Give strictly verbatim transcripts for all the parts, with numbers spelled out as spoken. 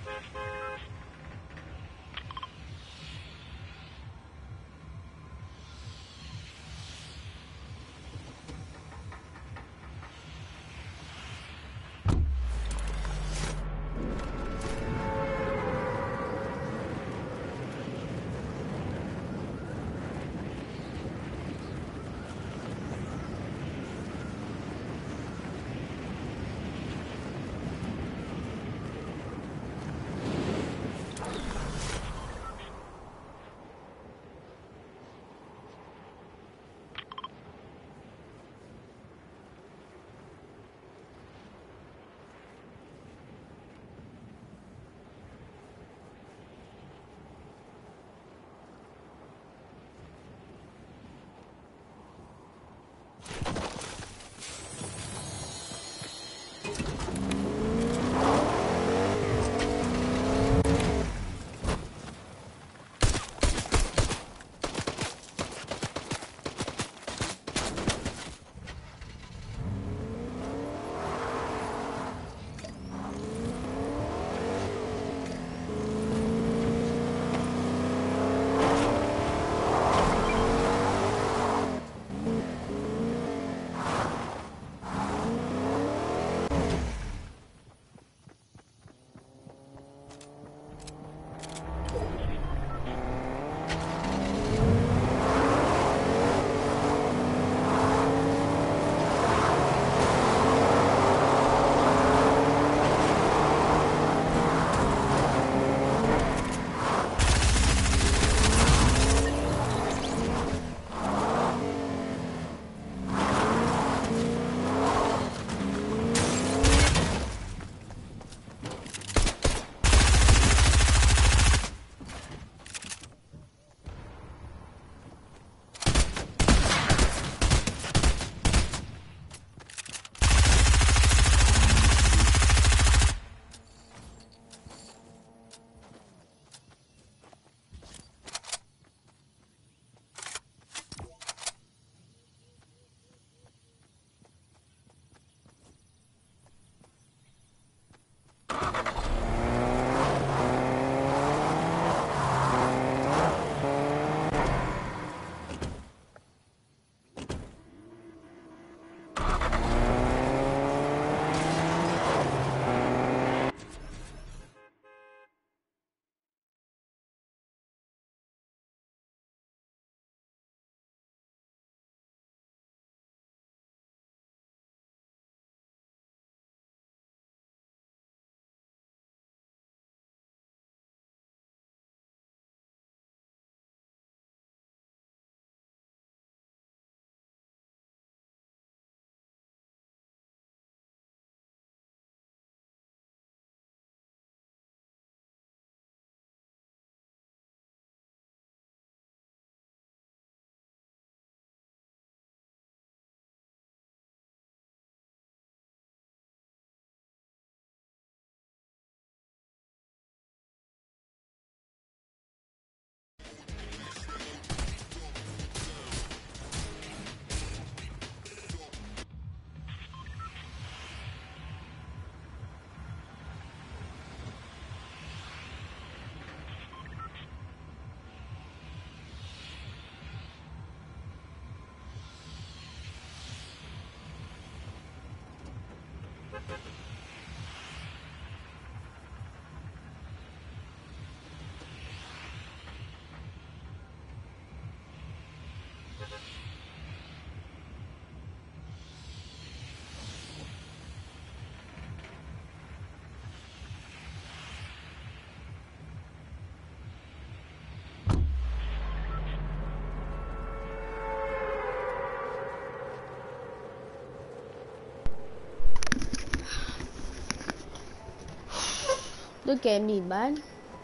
Look at me, man.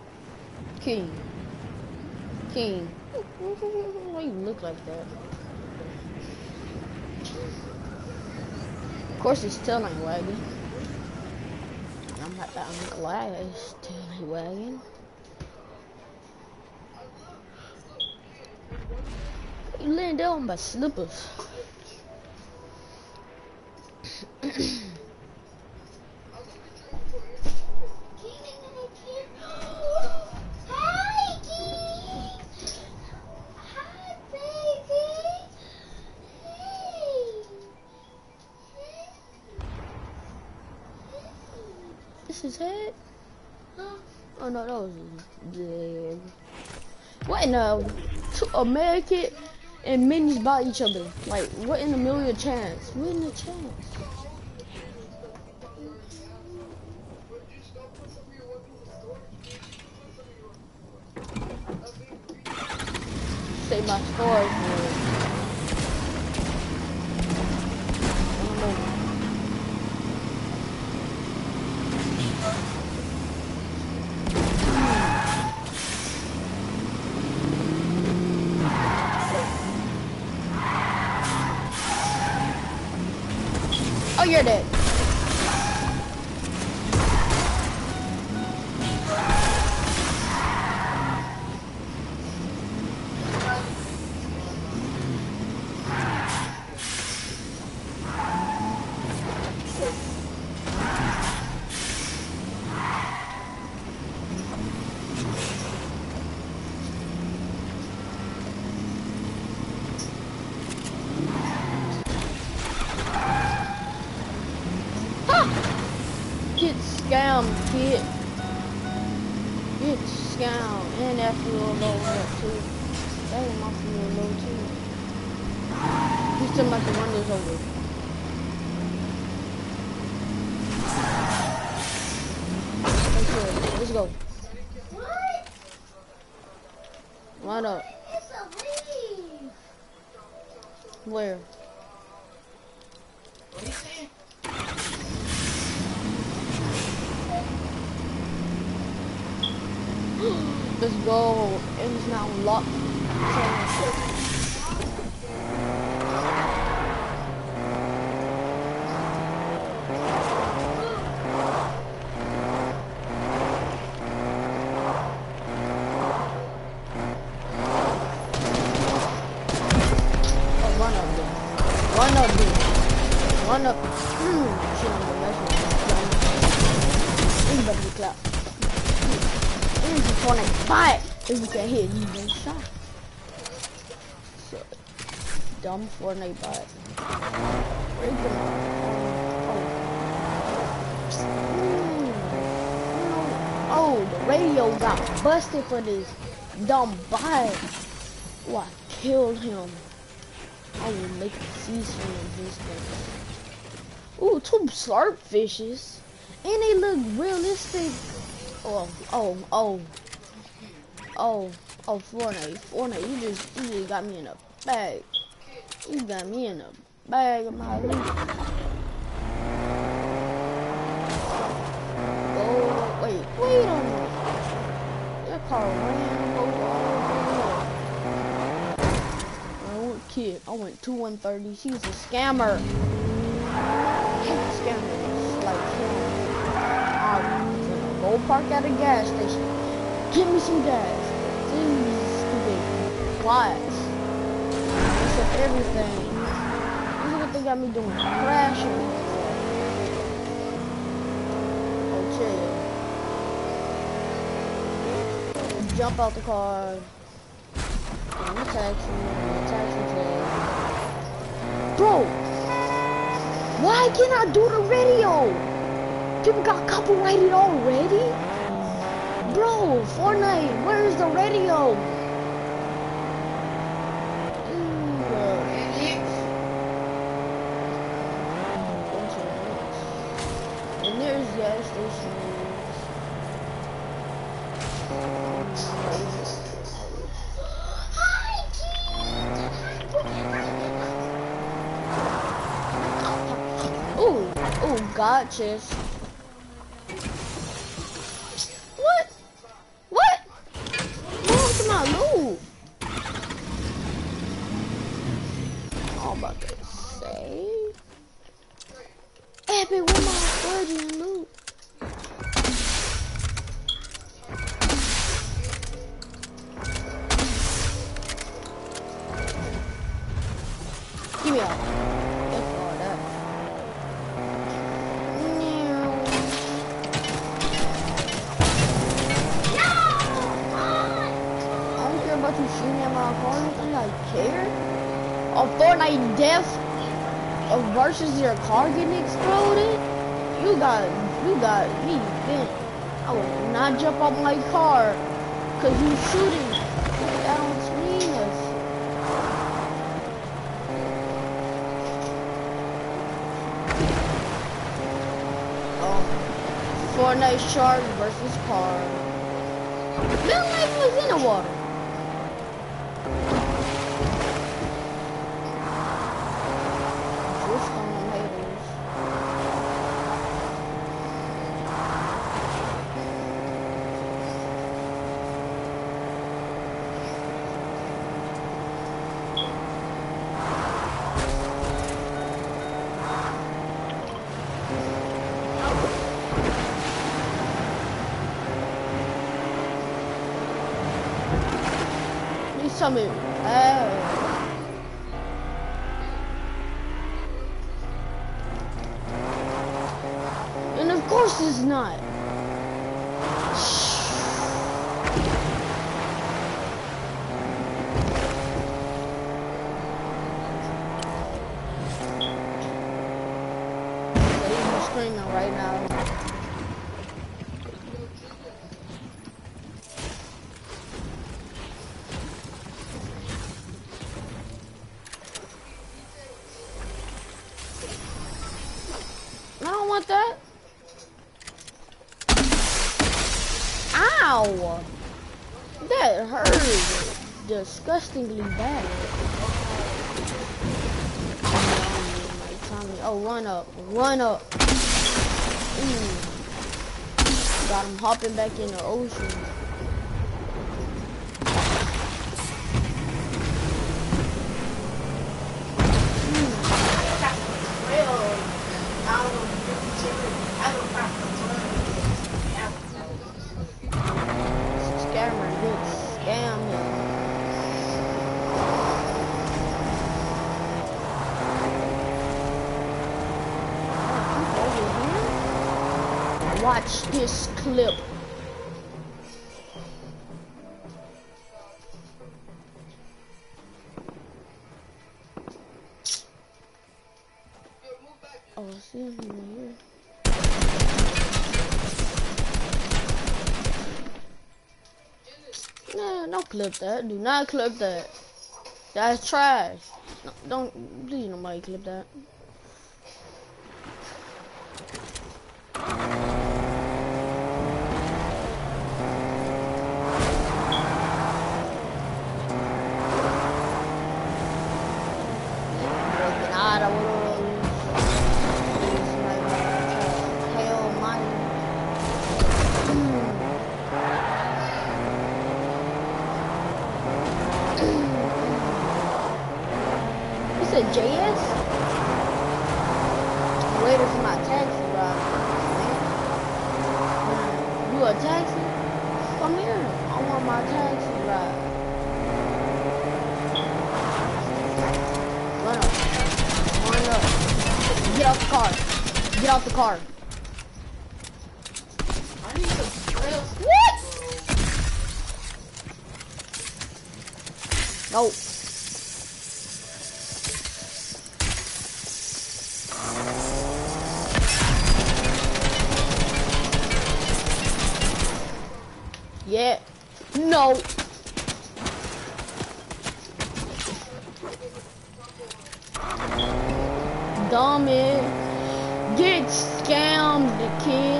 King. King. Why you look like that? Of course his tail ain't wagging. I'm, I'm glad his tail ain't wagging. You laying down on my slippers. This is head? Oh no, that was big. What in the two American and minis by each other? Like, what in a million chance? What in the chance? Say my story for it. I don't know. Oh, you're dead. Get scammed, kid. Get scammed. And that fuel low up too. That is my fuel low too. He's still about to run this over. Okay, let's go. What? Line up. It's a leaf. Where? What are you saying? Let's go. And it's now locked. So, oh, run up there. Run up there. Run up. Mm, shit, I'm gonna mess with you. You better be clapped. This is for a fight. If you can hit, you get shot. So, dumb Fortnite bot. Where you going? Oh. Oh, the radio got busted for this dumb bot. Oh, I killed him. I will make a season of this thing. Ooh, two slurp fishes. And they look realistic. Oh, oh, oh. Oh, oh, Fortnite, Fortnite, you just, you just got me in a bag. You got me in a bag of my loot. Oh, wait, wait a minute. That car ran over all the way. I went kid, I went two one thirty. She's a scammer. I hate scammers like him. I'm gonna go park at a gas station. Give me some gas. These stupid flies. Mess up everything. This is what they got me doing. Crashing. Oh, chill. Jump out the car. In the taxi. In the taxi cab. Bro! Why can't I do the radio? People got copyrighted already? Bro, Fortnite, where's the radio? And there's gas stations. Ooh, ooh, gotcha. What? What? What to my loot? I'm about to say. Epic, what my virgin loot? Give me all. That's all that. I don't care about you shooting at my car. You think I care? A Fortnite death uh, versus your car getting exploded? You got You got me bent. I would not jump off my car because you shooting. That don't mean us. Um, Fortnite shark versus car. Bill Knight was in the water. Just on the haters. Something. Uh, and of course it's not. He's screaming right now. I don't want that. Ow! That hurt disgustingly bad. Oh, run up, run up. Mm. Got him hopping back in the ocean. Scammer, big scam. Watch this clip. Oh, I see him here. Nah, don't clip that. Do not clip that. That's trash. No, don't, please nobody clip that. J S? Waiting for my taxi ride. You a taxi? Come here. I want my taxi ride. Run up. Run up. Get out the car. Get out the car. What? No. Yeah. No. Dummy. Get scammed, kid.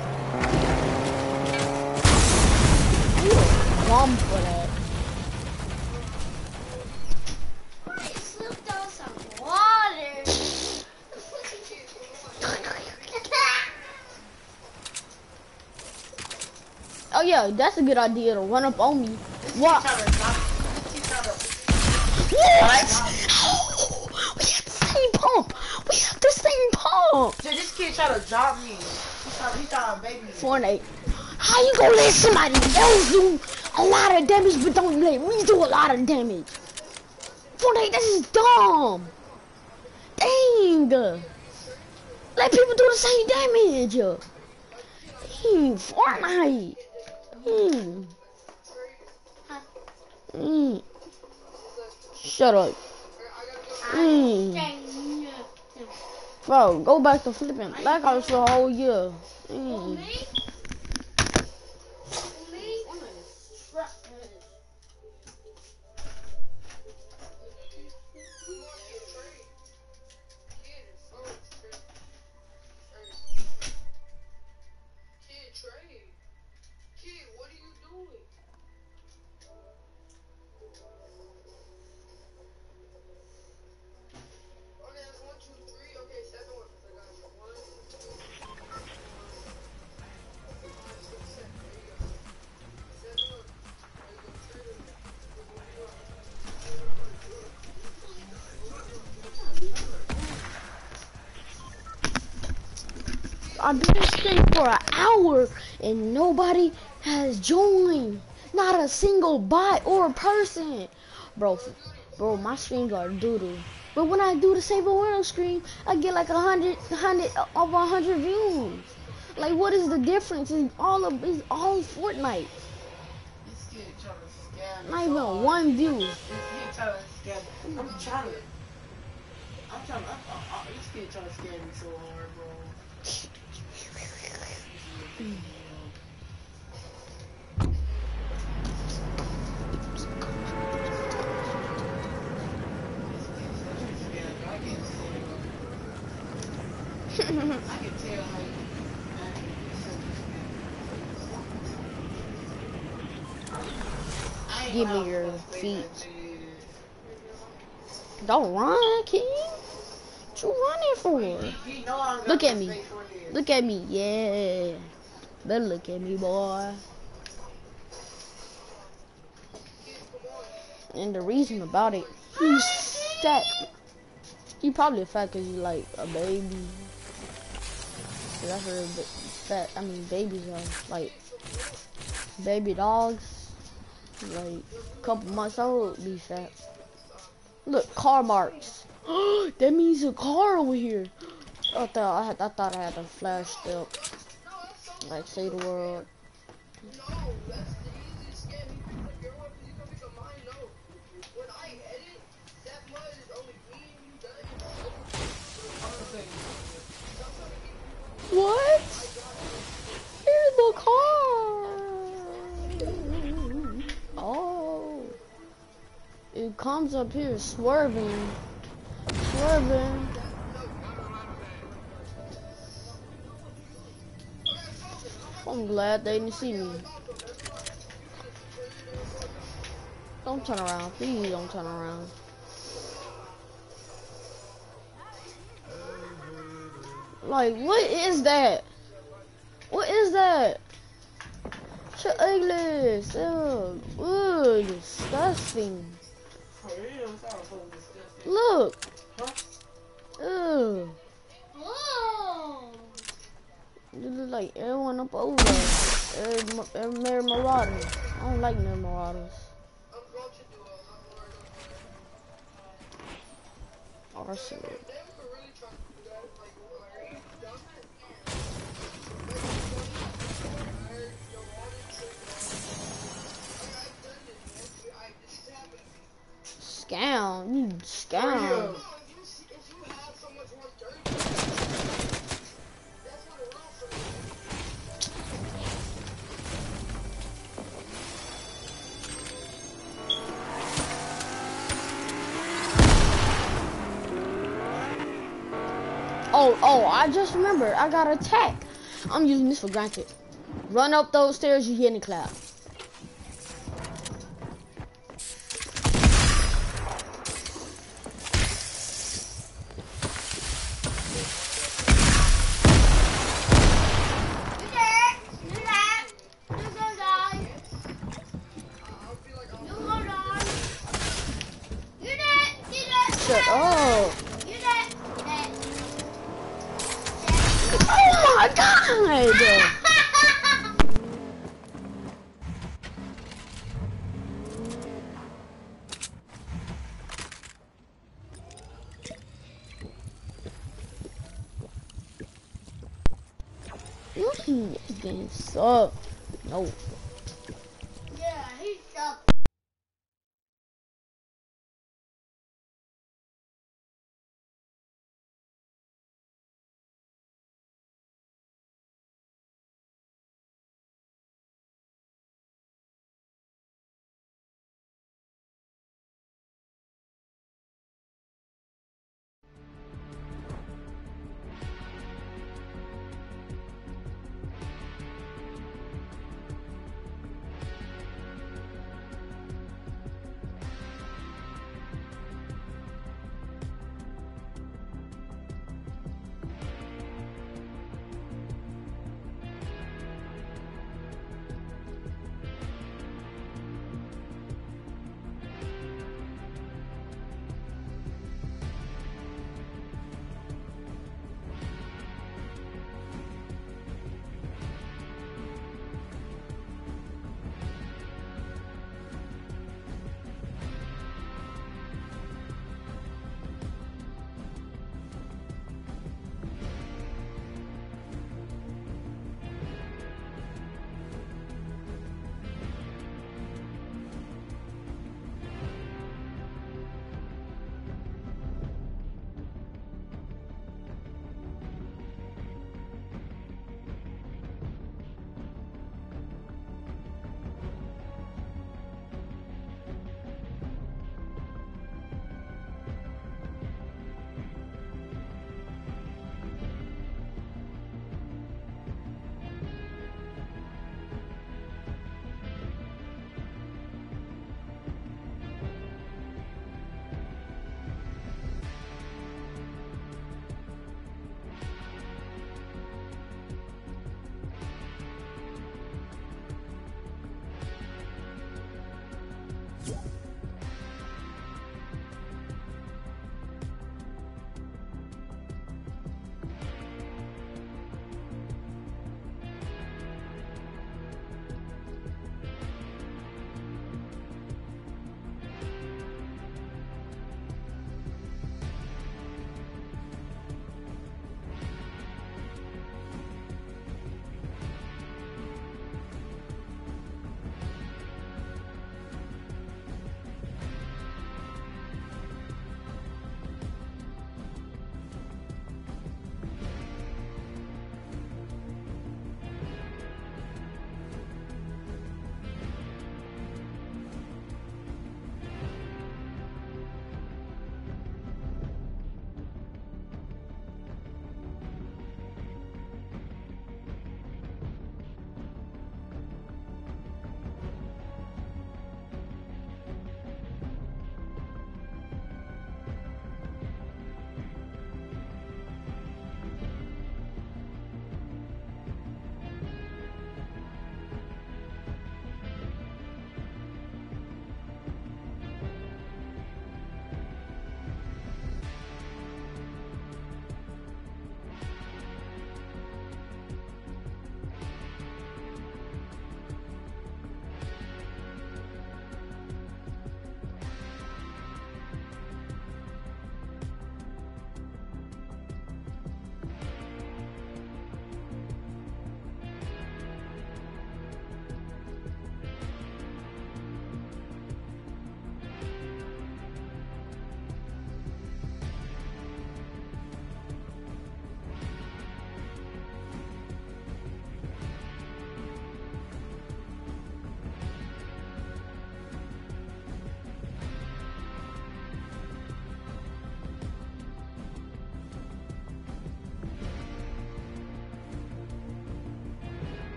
You a bum for that. I slipped on some water. Oh yeah, that's a good idea to run up on me. What? What? Oh, we have the same pump. We have the same pump. So this kid tried to drop me. He tried, he tried to baby me. Fortnite. How you gonna let somebody else do a lot of damage but don't let me do a lot of damage? Fortnite, this is dumb. Dang. Let people do the same damage. Dang, Fortnite. Mm. Mm. Shut up. Mm. Bro, go back to flipping Black Ops for a whole year. For Mm. me? For me? I've been streaming for an hour and nobody has joined. Not a single bot or person. Bro, bro, my streams are doodle. But when I do the Save the World stream, I get like a hundred, hundred, over a hundred views. Like, what is the difference? It's all of, it's all Fortnite. This kid trying to scam me. Not so even hard. one view. This kid trying to scam me. I'm trying to. I'm trying to. I'm, I'm, I'm, this kid trying to scam me so hard, bro. I can tell how you I ain't Give gonna me your have to play feet. that shit. Don't run, King. What you running for? He, he know I'm Look gonna at me. stay for this. Look at me, yeah. Better look at me, boy. And the reason about it, he's fat. He probably fat because he's like a baby. Cause I heard that fat, I mean babies are like, baby dogs, like a couple months old be fat. Look, car marks. That means a car over here. I thought I, had, I thought I had a flash step. Like Save the World. What? Here's the car. Oh. It comes up here swerving. Swerving. I'm glad they didn't see me. Don't turn around. Please don't turn around. Like, what is that? What is that? You're ugly. Ew. Ooh, disgusting. For real, it's all so disgusting. Look. Huh? Ew. Whoa! You look like everyone up over there. Every, every Mary Marauders. I don't like Mary Marauders. Arsenal. Scam, you scam. Oh, oh, I just remembered. I got attacked. I'm using this for granted. Run up those stairs, you hear any clap. Shut up. Oh my god! This game sucks. No.